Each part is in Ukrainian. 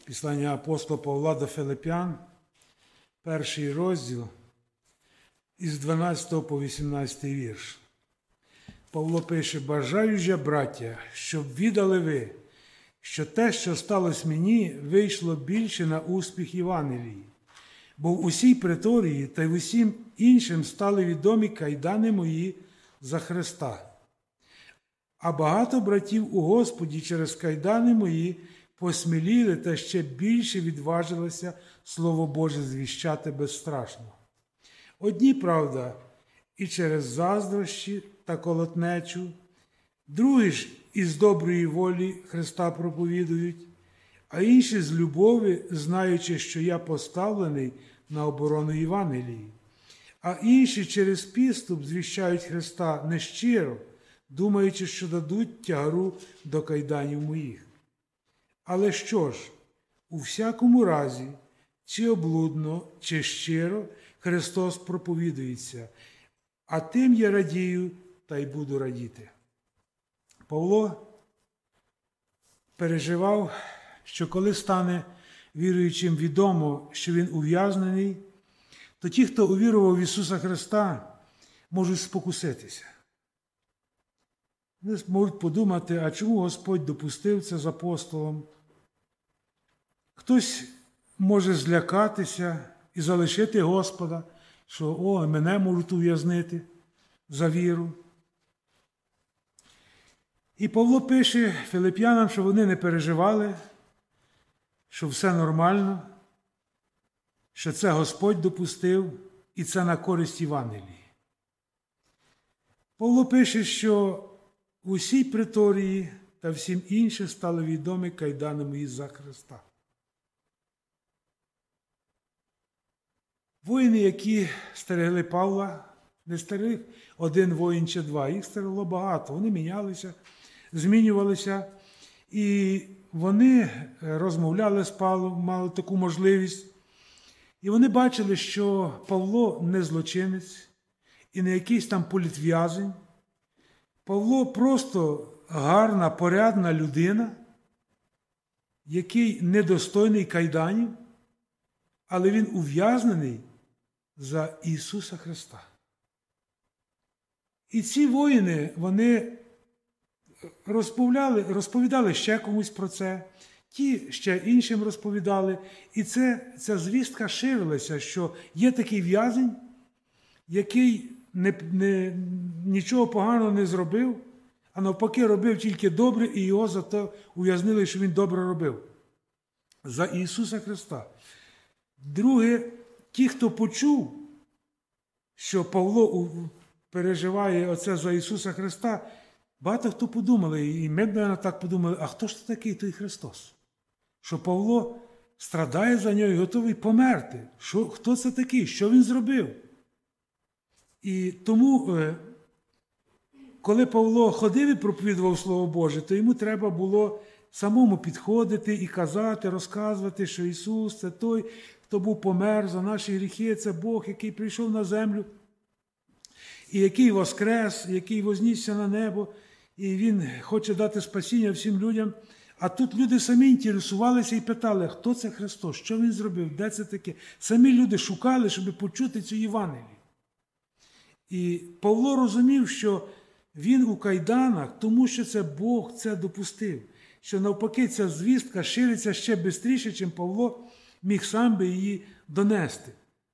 Післання апостола Павла до Филип'ян, 1 розділ, із 12 по 18 вірш. Павло пише: «Бажаю же, браття, щоб відали ви, що те, що сталося мені, вийшло більше на успіх Євангелії. Бо в усій преторії та й в усім іншим стали відомі кайдани мої за Христа. А багато братів у Господі через кайдани мої посміліли та ще більше відважилися Слово Боже звіщати безстрашно. Одні, правда, і через заздрощі та колотнечу, другі ж із доброї волі Христа проповідують, а інші з любові, знаючи, що я поставлений на оборону Євангелії. А інші через підступ звіщають Христа нещиро, думаючи, що дадуть тягару до кайданів моїх. Але що ж, у всякому разі, чи облудно, чи щиро, Христос проповідується, а тим я радію та й буду радіти». Павло переживав, що коли стане віруючим відомо, що він ув'язнений, то ті, хто увірував в Ісуса Христа, можуть спокуситися. Вони можуть подумати, а чому Господь допустив це з апостолом? Хтось може злякатися і залишити Господа, що мене можуть ув'язнити за віру. І Павло пише филип'янам, що вони не переживали, що все нормально, що це Господь допустив і це на користь Євангелії. Павло пише, що в усій преторії та всім іншим стали відомі кайдани мої за Христа. Воїни, які стерегли Павла, не стерег один воїн чи два, їх стерегло багато. Вони мінялися, змінювалися, і вони розмовляли з Павлом, мали таку можливість. І вони бачили, що Павло не злочинець і не якийсь там політв'язень. Павло просто гарна, порядна людина, який недостойний кайданів, але він ув'язнений за Ісуса Христа. І ці воїни, вони розповідали ще комусь про це, ті ще іншим розповідали. І ця звістка ширилася, що є такий в'язень, який нічого поганого не зробив, а навпаки робив тільки добре, і його за те ув'язнили, що він добре робив. За Ісуса Христа. Друге, ті, хто почув, що Павло переживає оце за Ісуса Христа, багато хто подумали, і ми, мабуть, так подумали, а хто ж такий той Христос? Що Павло страдає за нього і готовий померти. Хто це такий? Що він зробив? І тому, коли Павло ходив і проповідував Слово Боже, то йому треба було самому підходити і казати, розказувати, що Ісус – це той, хто був помер за наші гріхи, це Бог, який прийшов на землю, і який воскрес, який вознісся на небо, і Він хоче дати спасіння всім людям. А тут люди самі інтересувалися і питали, хто це Христос, що Він зробив, де це таке. Самі люди шукали, щоб почути цю Євангелію. І Павло розумів, що він у кайданах, тому що це Бог це допустив. Що навпаки ця звістка шириться ще швидше, чим Павло міг сам би її донести.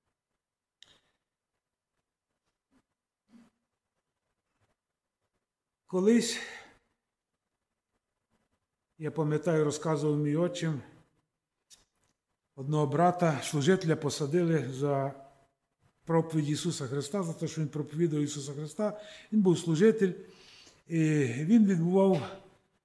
Колись, я пам'ятаю, розказував мій отчим, одного брата, служителя посадили за проповідь Ісуса Христа, за те, що він проповідав Ісуса Христа. Він був служитель, і він відбував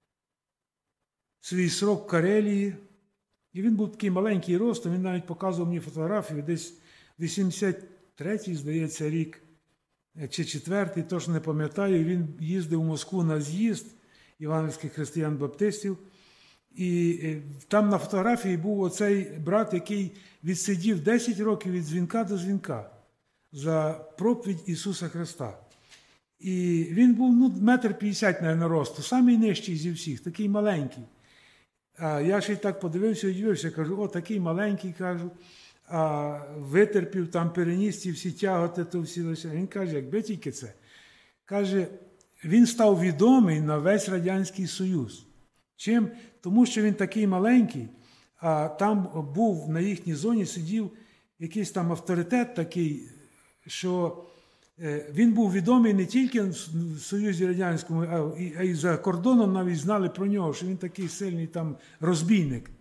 свій срок в Карелії, і він був такий маленький ростом, він навіть показував мені фотографію, десь 83-й, здається, рік, чи 4-й, точно не пам'ятаю, він їздив у Москву на з'їзд євангельських християн-баптистів, і там на фотографії був оцей брат, який відсидів 10 років від дзвінка до дзвінка за проповідь Ісуса Христа. І він був 1,50 м, мабуть, росту, самий нижчий зі всіх, такий маленький. А я ще й так подивився і удивився, кажу, о, такий маленький, кажу, а витерпів, там переніс ці всі тяготи, то всі лише. Він каже, якби тільки це. Каже, він став відомий на весь Радянський Союз. Чим? Тому що він такий маленький, а там був, на їхній зоні сидів якийсь там авторитет такий, що він був відомий не тільки в Союзі Радянському, а й за кордоном навіть знали про нього, що він такий сильний там розбійник.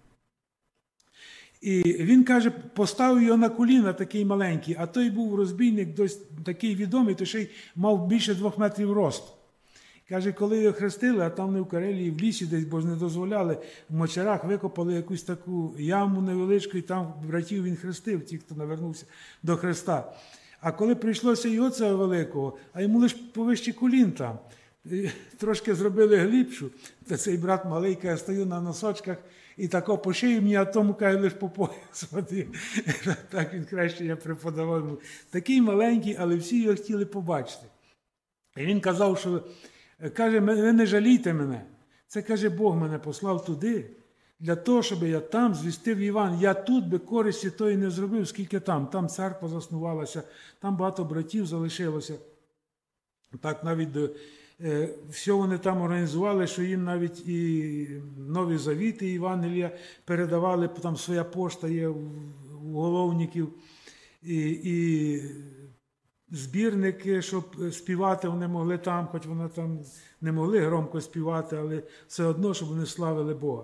І він, каже, поставив його на коліна, такий маленький, а той був розбійник, такий відомий, то ще й мав більше 2 метрів росту. Каже, коли його хрестили, а там не в Карелії, в лісі десь, бо ж не дозволяли, в Мочарах викопали якусь таку яму невеличку, і там братів він хрестив, ті, хто навернувся до Христа. А коли прийшлося його цього великого, а йому лише повище колін там, трошки зробили глибшу, то цей брат маленький, я стою на носочках, і тако по шиї мені, а тому, каже, лише по пояс води. Так він краще я преподавав йому. Такий маленький, але всі його хотіли побачити. І він казав, що, каже, ви не жалійте мене. Це, каже, Бог мене послав туди, для того, щоб я там звістив Іван. Я тут би користі тої не зробив, скільки там. Там церква заснувалася, там багато братів залишилося. Так навіть все вони там організували, що їм навіть і Нові Завіти Євангелія передавали, там своя пошта є у головників, і збірники, щоб співати вони могли там, хоч вони там не могли громко співати, але все одно, щоб вони славили Бога.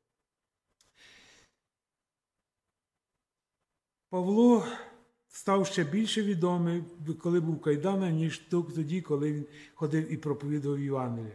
Павло став ще більше відомий, коли був в кайданах, ніж тоді, коли він ходив і проповідував Євангеліє.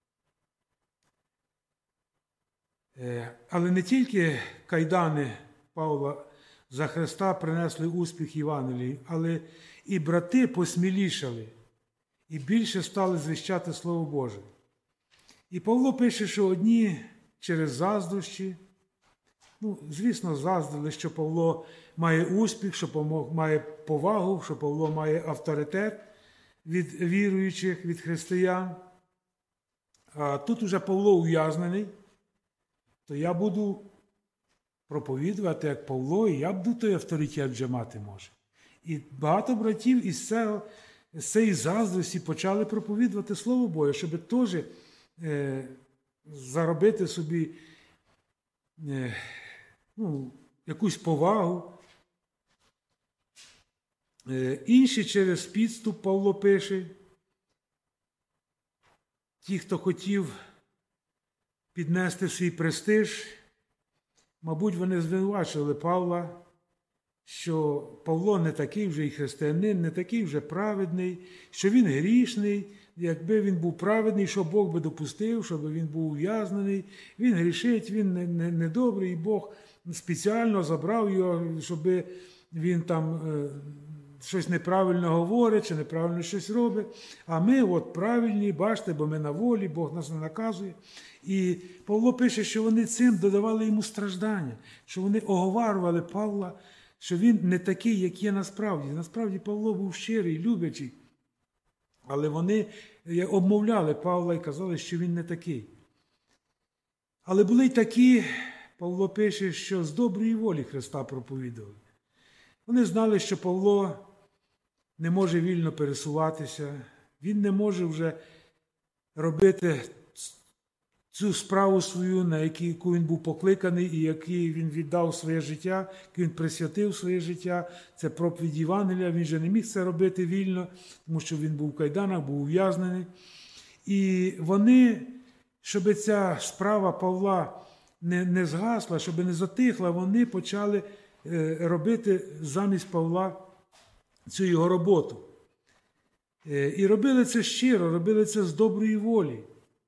Але не тільки кайдани Павла за Христа принесли успіх Євангелії, але і брати посмілішали, і більше стали звіщати Слово Боже. І Павло пише, що одні через заздрощі, звісно, заздрили, що Павло має успіх, що Павло має повагу, що Павло має авторитет від віруючих, від християн. А тут уже Павло ув'язнений, то я буду проповідувати, як Павло, і я буду той авторитет вже мати може. І багато братів із цієї заздрості почали проповідувати Слово Боже, щоб теж заробити собі якусь повагу. Інші через підступ, Павло пише, ті, хто хотів піднести свій престиж, мабуть, вони звинувачували Павла, що Павло не такий вже і християнин, не такий вже праведний, що він грішний. Якби він був праведний, що Бог би допустив, щоб він був ув'язнений. Він грішить, він недобрий, і Бог спеціально забрав його, щоб він там щось неправильно говорить, чи неправильно щось робить. А ми от правильні, бачите, бо ми на волі, Бог нас не наказує. І Павло пише, що вони цим додавали йому страждання, що вони оговарювали Павла, що він не такий, як є насправді. Насправді Павло був щирий, люблячий. Але вони обмовляли Павла і казали, що він не такий. Але були й такі, Павло пише, що з доброї волі Христа проповідували. Вони знали, що Павло не може вільно пересуватися, він не може вже робити цю справу свою, на яку він був покликаний і який він віддав своє життя, який він присвятив своє життя. Це проповідь Євангелія, він же не міг це робити вільно, тому що він був в кайданах, був ув'язнений. І вони, щоб ця справа Павла не згасла, щоб не затихла, вони почали робити замість Павла цю його роботу. І робили це щиро, робили це з доброї волі.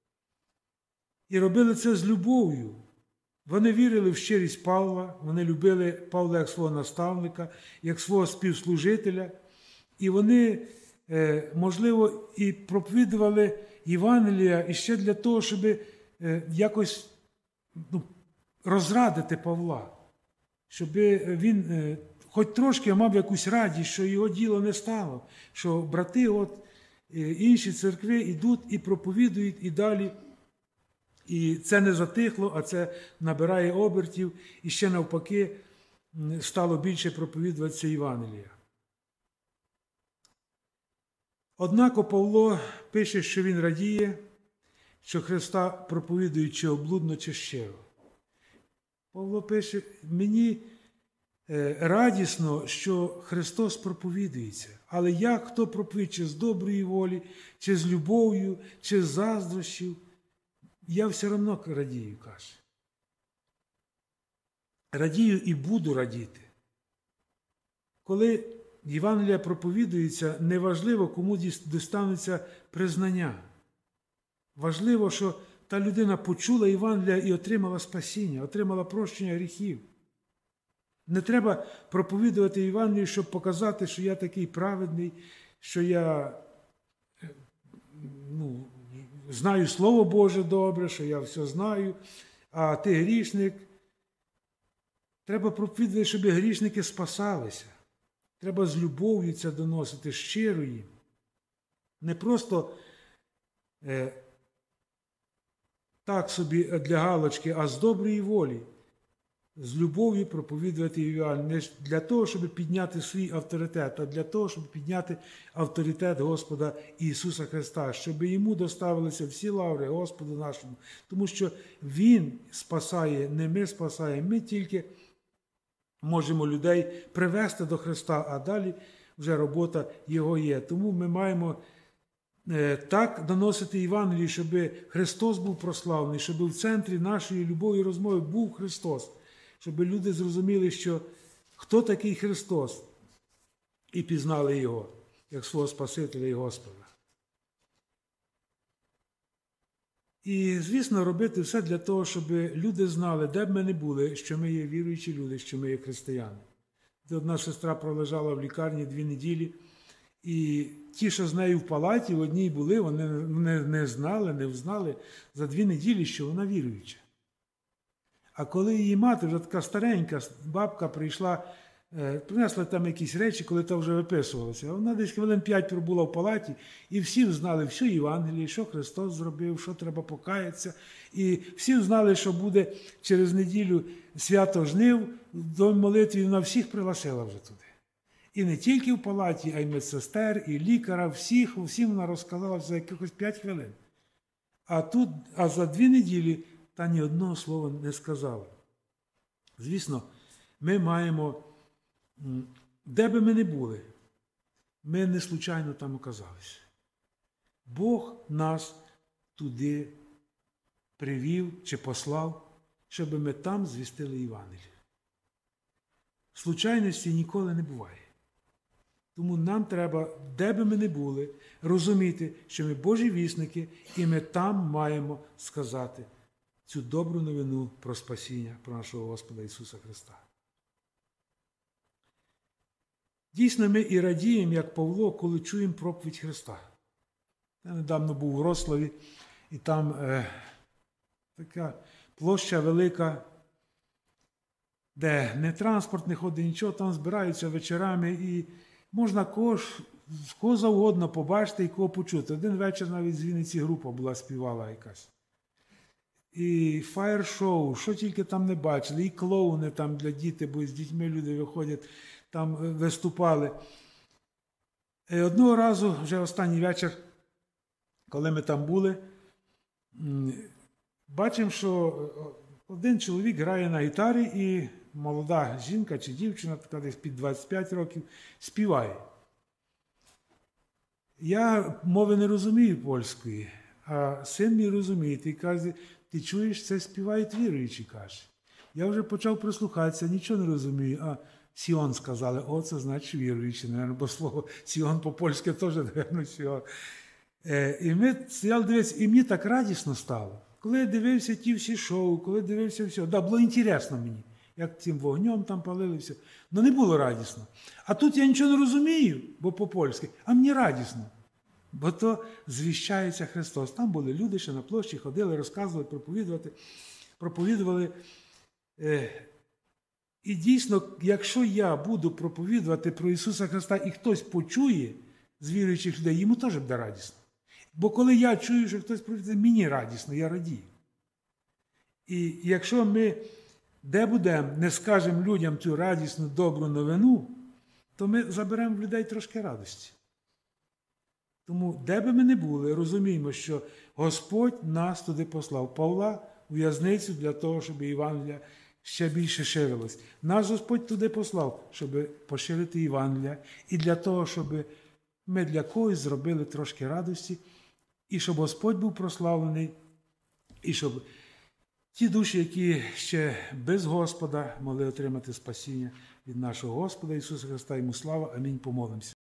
І робили це з любов'ю. Вони вірили в щирість Павла, вони любили Павла як свого наставника, як свого співслужителя. І вони, можливо, і проповідували Євангелія іще для того, щоб якось розрадити Павла. Щоб він хоч трошки мав якусь радість, що його діло не стало, що брати, інші церкви йдуть і проповідують і далі. І це не затихло, а це набирає обертів, і ще навпаки стало більше проповідуватися Євангелія. Однак Павло пише, що він радіє, що Христа проповідують чи облудно, чи щиро. Павло пише, мені радісно, що Христос проповідується. Але як хто проповідує, чи з доброї волі, чи з любов'ю, чи з заздрощів, я все одно радію, каже. Радію і буду радіти. Коли Євангелія проповідується, неважливо, кому достанеться признання. Важливо, що та людина почула Євангелія і отримала спасіння, отримала прощення гріхів. Не треба проповідувати Євангелію, щоб показати, що я такий праведний, що я знаю Слово Боже добре, що я все знаю, а ти грішник. Треба проповідувати, щоб грішники спасалися. Треба з любов'ю це доносити, щиро їм. Не просто так собі для галочки, а з доброї волі. З любов'ю проповідувати Євангелію. Не для того, щоб підняти свій авторитет, а для того, щоб підняти авторитет Господа Ісуса Христа, щоб йому доставилися всі лаври Господу нашому. Тому що Він спасає, не ми спасаємо, ми тільки можемо людей привести до Христа, а далі вже робота Його є. Тому ми маємо так доносити Євангелію, щоб Христос був прославлений, щоб в центрі нашої любові і розмови був Христос. Щоб люди зрозуміли, що хто такий Христос, і пізнали Його, як свого Спасителя і Господа. І, звісно, робити все для того, щоб люди знали, де б ми не були, що ми є віруючі люди, що ми є християни. Одна сестра пролежала в лікарні 2 неділі, і ті, що з нею в палаті, в одній були, вони не знали, не взнали за 2 неділі, що вона віруюча. А коли її мати, вже така старенька бабка прийшла, принесла там якісь речі, коли та вже виписувалася. Вона десь хвилин 5 пробула в палаті, і всі знали всю Євангелію, що Христос зробив, що треба покаятися. І всі знали, що буде через неділю свято жнив, до молитві, вона всіх пригласила вже туди. І не тільки в палаті, а й медсестер, і лікаря, всім вона розказала за якихось 5 хвилин. А за 2 неділі та ні одного слова не сказала. Звісно, ми маємо, де би ми не були, ми не случайно там оказалися. Бог нас туди привів чи послав, щоб ми там звістили Євангелію. Случайності ніколи не буває. Тому нам треба, де би ми не були, розуміти, що ми Божі вісники, і ми там маємо сказати цю добру новину про спасіння, про нашого Господа Ісуса Христа. Дійсно, ми і радіємо, як Павло, коли чуємо проповідь Христа. Я недавно був у Вроцлаві, і там така площа велика, де не транспорт не ходить, нічого, там збираються вечорами, і можна кого завгодно побачити і кого почути. Один вечір навіть з Вінниці група була, співала якась. І фаєр-шоу, що тільки там не бачили, і клоуни там для дітей, бо з дітьми люди виходять, там виступали. І одного разу, вже останній вечір, коли ми там були, бачимо, що один чоловік грає на гітарі, і молода жінка чи дівчина, така десь під 25 років, співає. Я мови не розумію польської, а син мій розуміє, і каже, ти чуєш, це співають віруючі, каже. Я вже почав прислухатися, нічого не розумію, а Сіон сказали, о, це значить віруючі, бо слово Сіон по-польськи теж, мабуть, Сіон. І ми стояли дивитися, і мені так радісно стало. Коли я дивився ті всі шоу, коли дивився все, да, було інтересно мені, як цим вогнем там палили все. Ну не було радісно. А тут я нічого не розумію, бо по-польськи, а мені радісно. Бо то звіщається Христос. Там були люди, що на площі ходили, розказували, проповідували. І дійсно, якщо я буду проповідувати про Ісуса Христа, і хтось почує з віруючих людей, йому теж буде радісно. Бо коли я чую, що хтось проповідує, мені радісно, я радію. І якщо ми де будемо, не скажемо людям цю радісну, добру новину, то ми заберемо в людей трошки радості. Тому, де би ми не були, розуміємо, що Господь нас туди послав. Павла у в'язницю для того, щоб Євангелія ще більше ширилось. Нас Господь туди послав, щоб поширити Євангелія, і для того, щоб ми для когось зробили трошки радості, і щоб Господь був прославлений, і щоб ті душі, які ще без Господа, могли отримати спасіння від нашого Господа Ісуса Христа. Йому слава. Амінь. Помолимося.